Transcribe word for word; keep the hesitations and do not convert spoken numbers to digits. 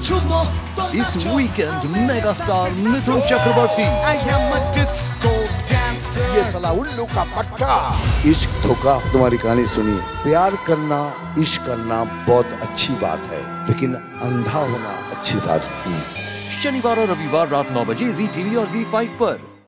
इस weekend mega star Mithun Chakraborty. ये सला उल्लू का पट्टा। इश्क धोखा। तुम्हारी कहानी सुनिए। प्यार करना, इश्क करना बहुत अच्छी बात है, लेकिन अंधा होना अच्छी बात नहीं। शनिवार और रविवार रात नौ बजे जी टीवी और जी फाइव पर।